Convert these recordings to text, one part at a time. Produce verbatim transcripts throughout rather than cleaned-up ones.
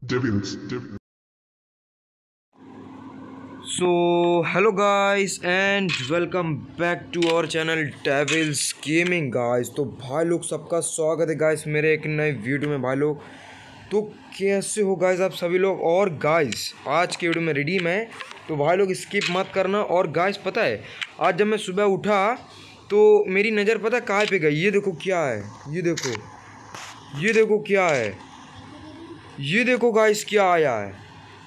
Devils, devils. So hello guys and welcome back to our channel Devils gaming guys. तो भाई लोग सबका स्वागत है गाइस मेरे एक नए वीडियो में। भाई लोग तो कैसे हो गाइस आप सभी लोग। और गाइस आज के वीडियो में रिडीम है तो भाई लोग स्किप मत करना। और गाइस पता है आज जब मैं सुबह उठा तो मेरी नज़र पता कहाँ पे गई। ये देखो क्या है, ये देखो ये देखो क्या है, ये देखो गाइस क्या आया है।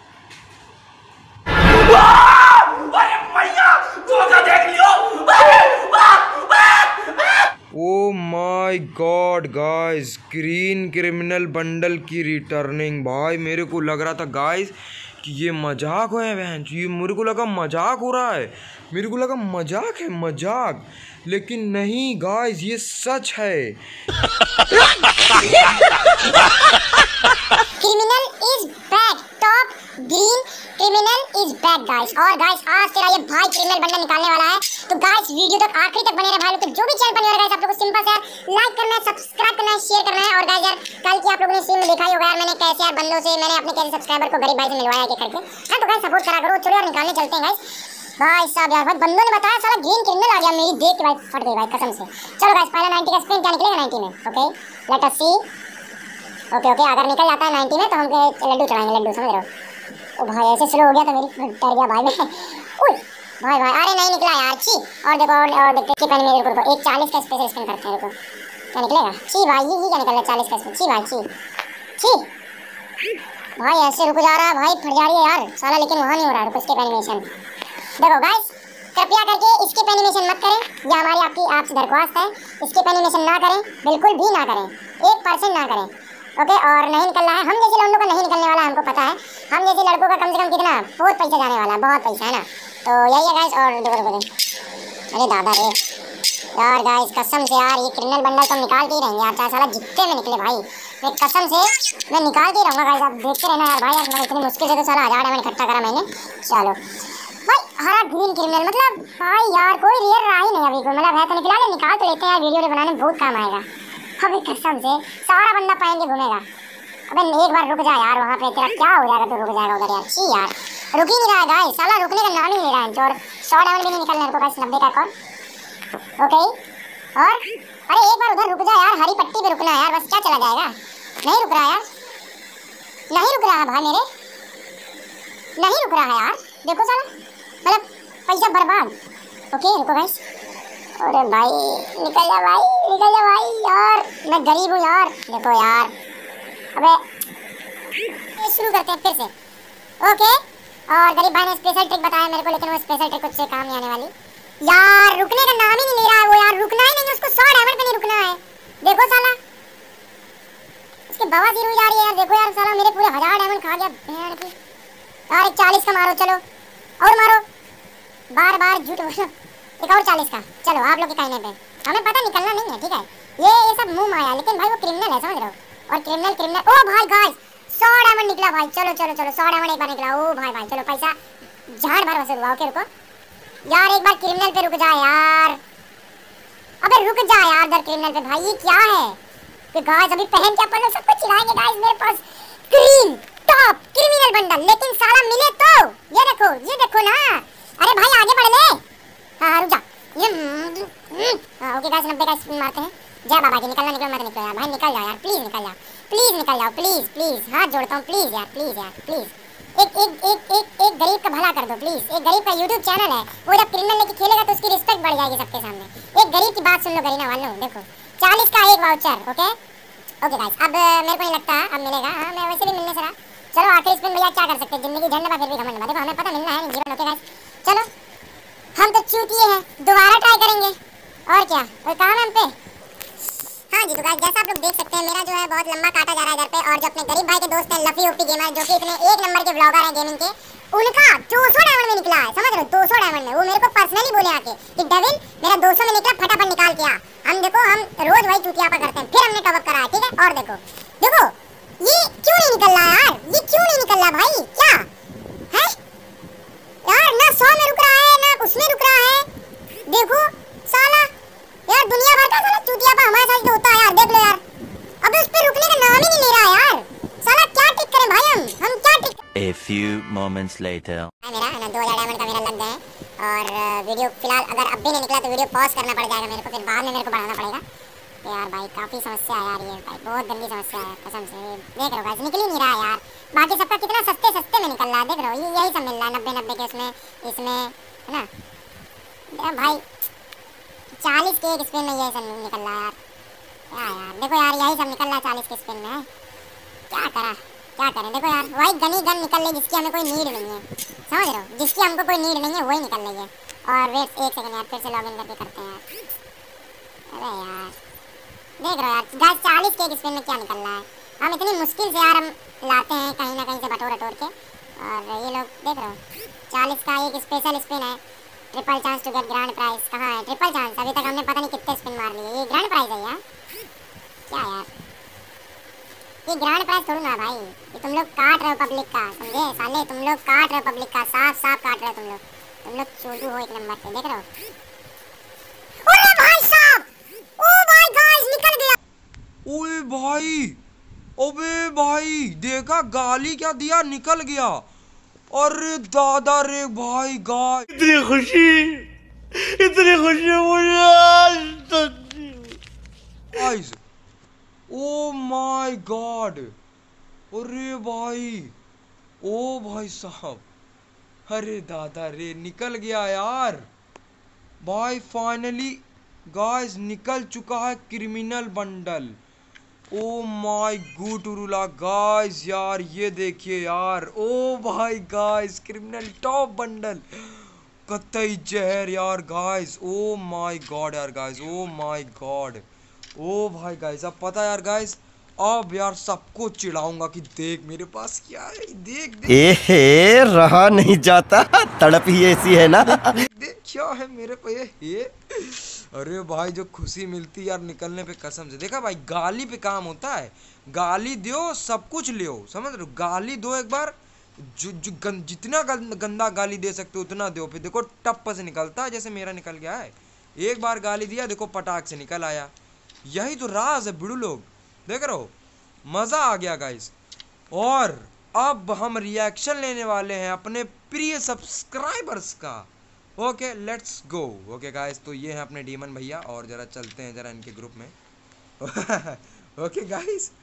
Oh my God guys, green criminal bundle की रिटर्निंग। भाई मेरे को लग रहा था गाइस कि ये मजाक है बहन, ये मेरे को लगा मजाक हो रहा है, मेरे को लगा मजाक है मजाक, लेकिन नहीं गाइस ये सच है। Criminal is back, top green criminal is back guys. और गाइस आज तेरा ये भाई क्रिमिनल बंडल निकालने वाला है, तो गाइस वीडियो तक आखिरी तक बने रहे भाई लोग। तो जो भी चैनल पर नहीं हो गाइस आप लोगों को सिंपल से लाइक करना है, सब्सक्राइब करना है, शेयर करना है। और गाइस यार कल की आप लोगों ने सीन में देखा ही होगा यार मैंने कैसे यार बंदों से मैंने अपने कैसे सब्सक्राइबर को गरीब भाई से मिलवाया के करके। हां तो गाइस सपोर्ट करा करो। चलो यार निकालने चलते हैं गाइस। भाई साहब यार भाई बंदों ने बताया साला ग्रीन क्रिमिनल आ गया, मेरी देख के भाई फट गई भाई कसम से। चलो गाइस पहला नाइंटी का स्पिन क्या निकलेगा नाइंटी में। Okay let us see. Okay okay अगर निकल जाता है नाइंटी में तो हम लड्डू चढ़ाएंगे, लड्डू समझ रहे हो। ओ भाई ऐसे स्लो हो गया तो मेरी डर गया भाई मैं। ओए भाई भाई अरे नहीं निकला यार छी। और देखो और, और देखते कि पहले मेरे को एक चालीस का स्पेशल स्पिन करते हैं। देखो क्या निकलेगा। छी भाई ये क्या निकल रहा है चालीस का स्पिन। छी भाई छी छी भाई ऐसे रुक जा रहा है भाई, फट जा रही है यार साला, लेकिन वहां नहीं हो रहा है। रुको स्किप एनिमेशन देखो गाइस, कृपया करके स्किप एनिमेशन मत करें, ये हमारी आपकी आपसे दरख्वास्त है। स्किप एनिमेशन ना करें, बिल्कुल भी ना करें, एक परसेंट ना करें। ओके और नहीं निकल रहा है, हम जैसे लड़कों का नहीं निकलने वाला हमको पता है। हम जैसे लड़कों का कम से कम कितना बहुत पैसा जाने वाला है, बहुत पैसा है ना। तो यही है गाइस। और देखो देखो अरे दादा रे यार गाइस कसम से यार ये क्रिमिनल बंडल तो निकाल के ही रहेंगे यार, चाहे साला जितने में निकले भाई मैं कसम से मैं निकाल के ही रहूँगा गाइस। आप देखते रहना यार भाई, यार इतनी मुश्किल से तो साला हजार डायमंड इकट्ठा करा मैंने। चलो भाई हरा ग्रीन क्रिमिनल मतलब भाई यार कोई रियल रहा ही नहीं अभी को, मतलब है तो निकला ले, निकाल तो लेते हैं यार, वीडियो बनाने में बहुत काम आएगा। अभी कसम से सारा बंदा पाएंगे घूमेगा। अबे एक बार रुक जा यार, वहाँ पे तेरा क्या हो जाएगा तो रुक जाएगा उधर यार। छी यार रुक ही नहीं रहा है गाइस, साला रुकने का नाम ही नहीं ले रहा है। और सौ डायमंड भी नहीं निकलने को गाइस, नब्बे का कौन। ओके और अरे एक बार उधर रुक जा यार, हरी पट्टी पे रुकना है यार बस, क्या चला जाएगा। नहीं रुक रहा यार, नहीं रुक रहा है भाई मेरे, नहीं रुक रहा है यार। देखो साला मतलब पैसा बर्बाद। ओके रुको गाइस, अरे भाई निकल जा भाई, निकल जा भाई यार, मैं गरीब हूँ यार। देखो यार अबे शुरू करते हैं फिर से। ओके और गरीब भाई ने स्पेशल ट्रिक बताया मेरे को, लेकिन वो स्पेशल ट्रिक कुछ से काम नहीं आने वाली यार। रुकने का नाम ही नहीं ले रहा है वो यार, रुकना ही नहीं, उसको सौ डायमंड पे नहीं रुकना है। देखो साला उसके बवासीर हो जा रही है यार। देखो यार साला मेरे पूरे हजार डायमंड खा गया भेड़ की यार। एक चालीस का मारो, चलो और मारो, बार बार झूठ बोलो। एक और चालीस का, चलो आप लोग के कहने पे हमें पता निकलना नहीं है ठीक है। ये ये सब मुंह माया, लेकिन भाई वो क्रिमिनल है समझ रहे हो। और क्रिमिनल क्रिमिनल ओ भाई गाइस सौ डायमंड निकला भाई। चलो चलो चलो सौ डायमंड एक बार निकला। ओ भाई भाई चलो पैसा झाड़ भर वसूल हुआ। ओके रुको यार एक बार क्रिमिनल पे रुक जा यार, अबे रुक जा यार इधर क्रिमिनल पे। भाई ये क्या है कि गाइस अभी पहन के अपन लोग सब कुछ चिढ़ाएंगे गाइस। मेरे पास ग्रीन टॉप क्रिमिनल बंडल, लेकिन साला मिले तो ये देखो ये देखो ना। अरे भाई आगे बढ़ ले। हाँ रुक जा ये हाँ ओके गाइस नब्बे का स्पिन मारते हैं। जय बाबा जी निकलना निकलो मत निकलो यार भाई, निकल जाओ यार प्लीज, निकल जाओ प्लीज, निकल जाओ प्लीज प्लीज, हाथ जोड़ता हूँ प्लीज यार, प्लीज यार प्लीज। एक एक एक एक एक गरीब का भला कर दो प्लीज। एक गरीब का यूट्यूब चैनल है, वो जब क्रिमिनल लेके खेलेगा तो उसकी रिस्पेक्ट बढ़ जाएगी सबके सामने। एक गरीब की बात सुन लो गरीना वालों। देखो चालीस का एक वाउचर। ओके ओके गाइस अब मेरे को नहीं लगता अब मिलेगा। हाँ मैं वैसे भी मिलने से रहा। चलो आखिरी स्पिन भैया क्या कर सकते हैं, जिंदगी झंडा फिर भी घमंड। देखो हमें पता मिलना है जीवन। ओके गाइस चलो हम तो चूतिए हैं, दोबारा ट्राई करेंगे और क्या कोई काम है हम पे। हाँ जी तो गाइस जैसा आप लोग देख सकते हैं मेरा जो है बहुत लंबा काटा जा रहा है इधर पे। और जो अपने गरीब भाई के दोस्त हैं लफी ओपी गेमर, जो कि इतने एक नंबर के ब्लॉगर हैं गेमिंग के, उनका दो सौ डायमंड में निकला है समझ रहे हो। दो सौ डायमंड में वो मेरे को पर्सनली बोले आके कि डेविल मेरा दो सौ में निकला, फटाफट निकाल के आ। हम देखो हम रोज वही चूतियापा करते हैं, फिर हमने टॉप अप करा है ठीक है। और देखो देखो ये क्यों नहीं निकल रहा यार, ये क्यों नहीं निकल रहा भाई, क्या है यार। ना सौ में रुक रहा है ना उसमें रुक रहा है। देखो साला यार दुनिया भर का साला चूतियापा हमारे साथ होता है यार, देख लो यार। अब उस पे रुकने का नाम ही नहीं ले रहा यार, साला क्या ट्रिक करें भाई हम। moments later. मेरा है ना दो हजार डायमंड का मेरा लग गए और वीडियो फिलहाल अगर अब भी नहीं निकला तो वीडियो पॉज करना पड़ जाएगा मेरे को, फिर बाद में मेरे को बढ़ाना पड़ेगा। तो यार भाई काफ़ी समस्या है यार, ये भाई बहुत गंदी समस्या है कसम से। देख रहे हो गाइस निकल ही नहीं रहा यार, बाकी सबका कितना सस्ते सस्ते में निकल रहा है, देख रहे हो ये यही सब मिल रहा है नब्बे नब्बे के इसमें इसमें है ना भाई, चालीस के एक स्पिन में यही सब निकल रहा है यार। क्या यार देखो यार यही सब निकल रहा है चालीस के स्पिन में, क्या करा क्या करें। देखो यार वही गनी गन निकल रही जिसकी हमें कोई नीड नहीं है, समझ रहे हो, जिसकी हमको कोई नीड नहीं है वही निकल रही है। और वेट एक सेकंड यार फिर से लॉगिन करके करते हैं यार। अरे यार देख रहे हो यार गाइस चालीस के एक स्पिन में क्या निकल रहा है, हम इतनी मुश्किल से यार हम लाते हैं कहीं ना कहीं से बटोर बटोर के, और ये लोग देख रहे हो चालीस का एक स्पेशल स्पिन है, triple chance to get grand prize. कहाँ है ट्रिपल चांस, अभी तक हमने पता नहीं कितने स्पिन मार लिए, ये ग्रैंड प्राइज है यार। क्या यार ये ग्रैंड प्राइज थोड़ी ना भाई, ये तुम लोग काट रहे हो पब्लिक का, समझे साले, तुम लोग काट रहे हो पब्लिक का, साफ साफ काट रहे हो तुम लोग, तुम लोग चोदू हो एक नंबर के। देख रहे हो अरे भाई साहब, ओ माय गॉड निकल गया। ओए भाई, अबे भाई देखा गाली क्या दिया, निकल गया। अरे दादा रे भाई गाय, इतनी खुशी इतनी खुशी मुझे गाइस, ओ माय गॉड, अरे भाई, ओ भाई साहब, अरे दादा रे निकल गया यार भाई, फाइनली गाइस निकल चुका है criminal bundle. Oh my good उरुला गाइस, यार ये देखिए यार, ओ भाई गाइस क्रिमिनल टॉप बंडल, कतई जहर यार गाइस, ओ माय गॉड यार गाइस, ओ माय गॉड, ओ भाई गाइस अब पता यार गाइस, अब यार सबको चिढ़ाऊंगा कि देख मेरे पास क्या है, देख देख ए रहा नहीं जाता, तड़प ही ऐसी है ना। देख क्या है मेरे पे ये, ये अरे भाई जो खुशी मिलती यार निकलने पे कसम से। देखा भाई गाली पे काम होता है, गाली दो सब कुछ लियो, समझ रहे हो, गाली दो एक बार, जो जो गं, जितना गंदा गाली दे सकते हो उतना दो, फिर देखो टप से निकलता है, जैसे मेरा निकल गया है। एक बार गाली दिया देखो पटाख से निकल आया, यही तो राज है बिड़ू लोग, देख रहे हो मजा आ गया गाइस। और अब हम रिएक्शन लेने वाले हैं अपने प्रिय सब्सक्राइबर्स का। Okay let's go. Okay guys तो ये हैं अपने डीमन भैया, और जरा चलते हैं जरा इनके ग्रुप में। ओके गाइस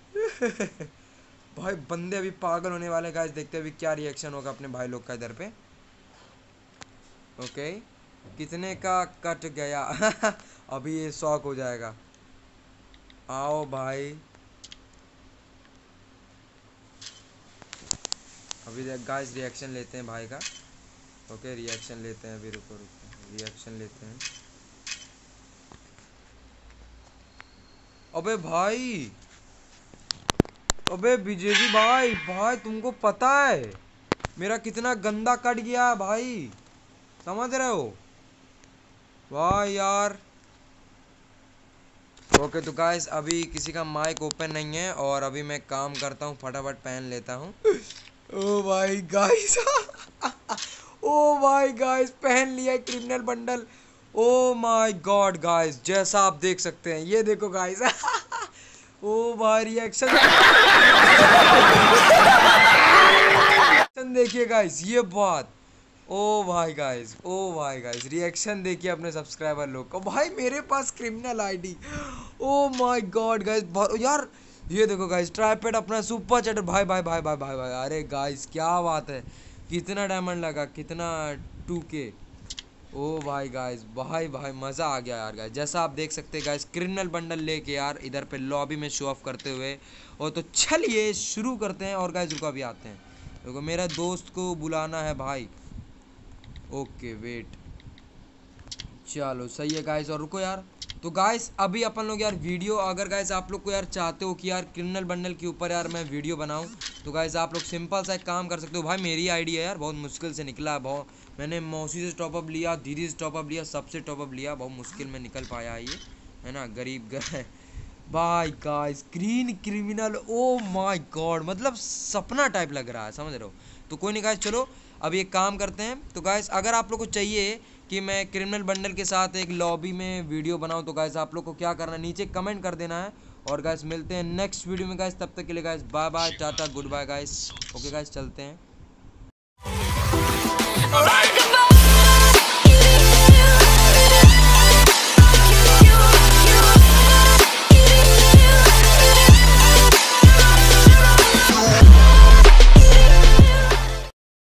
भाई बंदे अभी पागल होने वाले गाइस, देखते हैं अभी क्या रिएक्शन होगा अपने भाई लोग का इधर पे। ओके कितने का कट गया अभी ये शॉक हो जाएगा। आओ भाई, अभी गाइस रिएक्शन लेते हैं भाई का। ओके रिएक्शन लेते हैं, अभी रुको रुको रिएक्शन लेते हैं। अबे भाई, अबे बीजेपी भाई, भाई तुमको पता है मेरा कितना गंदा कट गया है भाई, समझ रहे हो भाई यार। ओके तो गाइस अभी किसी का माइक ओपन नहीं है, और अभी मैं काम करता हूँ, फटाफट पहन लेता हूँ। ओ भाई गाइस ओ भाई गाइस पहन लिया criminal bundle. Oh my God guys, जैसा आप देख सकते हैं, ये देखो गाइस ओ भाई रिएक्शन देखिए गाइस, ये बात, ओ भाई गाइस, ओ भाई गाइस रिएक्शन देखिए अपने सब्सक्राइबर लोग को। भाई मेरे पास criminal ID, oh my God guys यार, ये देखो गाइस ट्राइपैड अपना सुपर चैटर, भाई भाई भाई भाई भाई भाई, अरे गाइस क्या बात है, कितना डायमंड लगा, कितना टू के, ओ भाई गाइस, भाई भाई मज़ा आ गया यार गाइस। जैसा आप देख सकते हैं गाइस क्रिमिनल बंडल लेके यार इधर पे लॉबी में शो ऑफ करते हुए। और तो चलिए शुरू करते हैं, और गाइस रुको अभी आते हैं, देखो मेरा दोस्त को बुलाना है भाई। ओके वेट, चलो सही है गाइस, और रुको यार। तो गाइस अभी अपन लोग यार वीडियो, अगर गाइस आप लोग को यार चाहते हो कि यार क्रिमिनल बंडल के ऊपर यार मैं वीडियो बनाऊं, तो गाइस आप लोग सिंपल सा एक काम कर सकते हो। भाई मेरी आईडी है यार, बहुत मुश्किल से निकला है, बहुत मैंने मौसी से टॉपअप लिया, दीदी से टॉपअप लिया, सबसे टॉपअप लिया, बहुत मुश्किल में निकल पाया है ये, है ना, गरीब गए भाई guys green criminal, oh my God, मतलब सपना टाइप लग रहा है, समझ रहे हो। तो कोई नहीं गाइस, चलो अभी एक काम करते हैं। तो गाइस अगर आप लोग को चाहिए कि मैं क्रिमिनल बंडल के साथ एक लॉबी में वीडियो बनाऊं, तो गाइस आप लोग को क्या करना है, नीचे कमेंट कर देना है। और गाइस मिलते हैं नेक्स्ट वीडियो में गाइस, तब तक के लिए guys bye bye, tata goodbye guys. Okay guys चलते हैं। Alright.